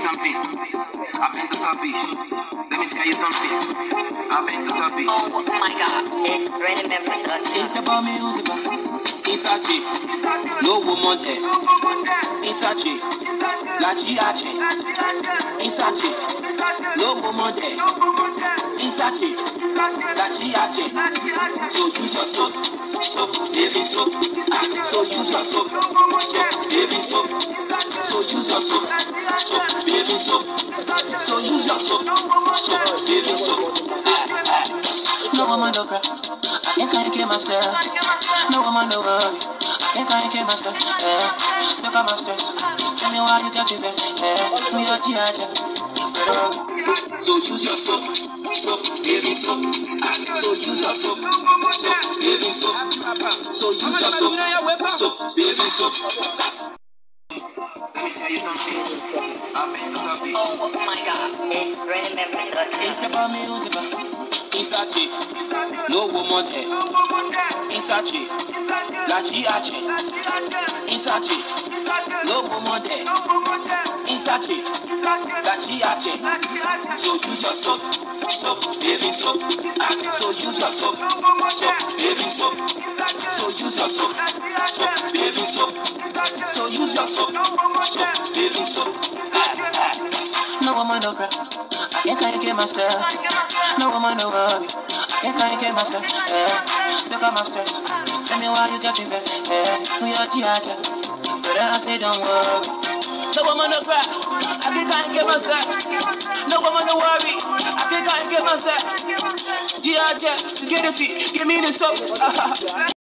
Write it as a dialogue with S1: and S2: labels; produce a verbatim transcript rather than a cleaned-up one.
S1: something. I've been to some beach. Let me tell you something. I've been to some beach.
S2: Oh my God, it's Brandon Member.
S3: It's about music. It's a G. No woman there. It's a G. La G A G. It's a G. No woman there. It's a G. La G A G. So use your soap. Soap. Baby soap. So use your soap. Soap. Baby soap. So use your soap. Soap. Baby soap. So use your soap. Soap. Baby soap. No woman no cry. I can't get myself. No woman no worry. I can't get myself. Yeah. Look at my stress. Tell me why you get me back. Yeah. Do your G I G. So use your soap. Soap. Baby soap. So use your soap. Soap. Baby soap. So use your soap. Soap. Baby soap.
S1: Let me tell you something. I've been to some beach.
S2: Oh my God, it's Brandon Member.
S3: It's about music. It's a G. No woman there. It's a G. La G A G. It's a G. No woman there. It's a G. La G A G. So use your soap. Soap. Baby soap. So use your soap. Soap. Baby soap. So use your soap. Soap. Baby soap. So use your soap. Soap. Baby soap. No woman no cry. I can't get myself. No woman no worry. I can't get myself. Yeah. Look at my stress. Tell me why you get me back. Yeah. Do your G I G. But I say don't worry. No woman no cry. I can't get myself. No woman no worry. I can't get myself. G I G. Security. Give me the soap.